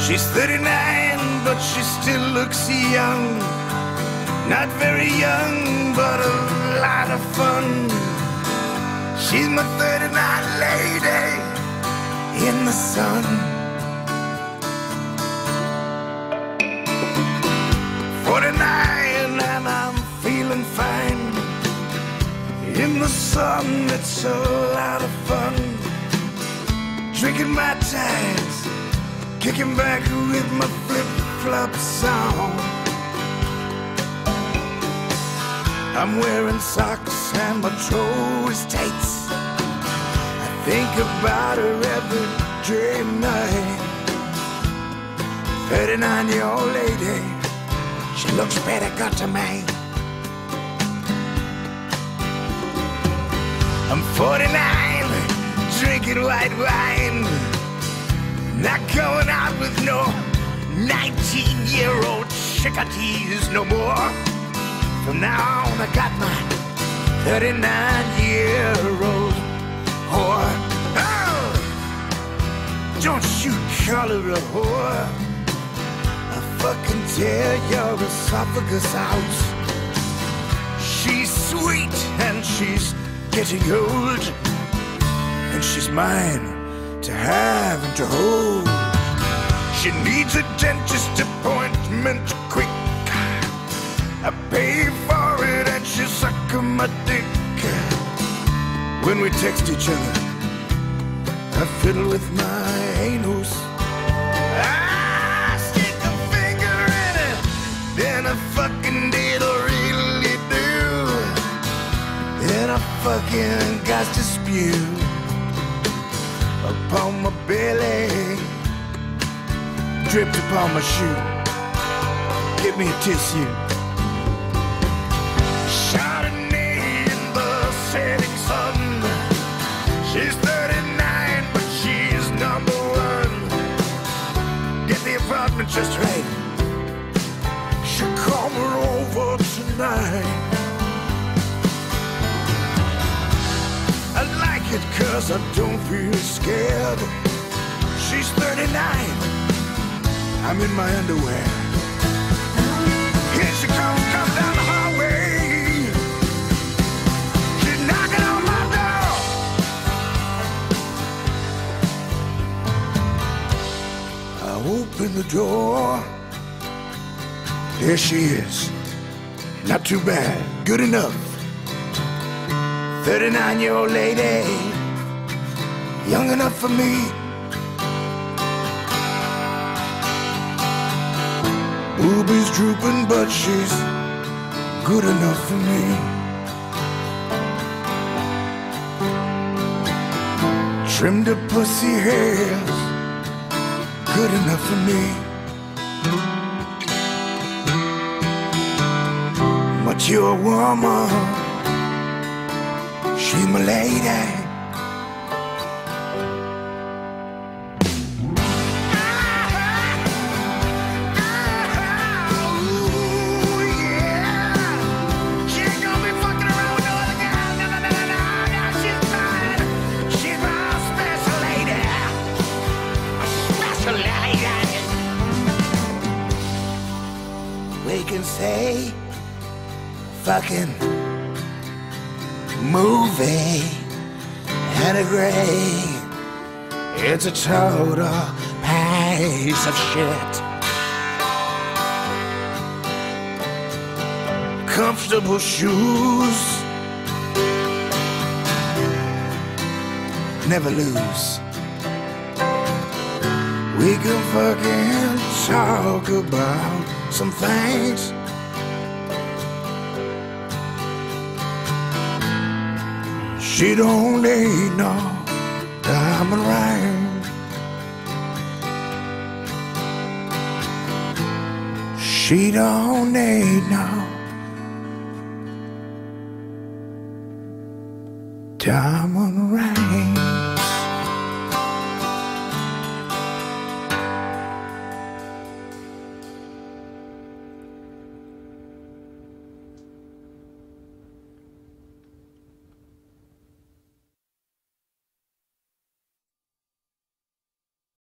She's 39, but she still looks young. Not very young, but a lot of fun. She's my 39 lady in the sun. 49 and I'm feeling fine. In the sun, it's a lot of fun. Drinking my ties, kicking back with my flip-flops on. I'm wearing socks and my toe is tights. I think about her every day and night. 39-year-old lady, she looks pretty good to me. I'm 49, drinking white wine. Not going out with no 19-year-old chickadees no more. From now on, I got my 39-year-old whore. Oh! Don't you call her a whore. I fucking tear your esophagus out. She's sweet and she's getting old, and she's mine to have and to hold. She needs a dentist appointment quick. I pay for it and she sucking my dick. When we text each other, I fiddle with my anus. I stick a finger in it, then I fucking diddle-really do. Then I fucking got to spew upon my belly, dripped upon my shoe. Give me a tissue. Chardonnay in the setting sun. She's 39, but she's #1. Get the apartment just right. She'll come over tonight. I like it 'cause I don't feel scared. She's 39, I'm in my underwear. Here she comes, come down the hallway. She's knocking on my door. I open the door. There she is. Not too bad, good enough. 39-year-old lady, young enough for me. Boobies drooping, but she's good enough for me. Trimmed her pussy hairs, good enough for me. Mature woman, she's my lady. We can say fucking movie and agree it's a total piece of shit. Comfortable shoes, never lose. We can fucking talk about some things. She don't need no diamond ring. She don't need no diamond ring.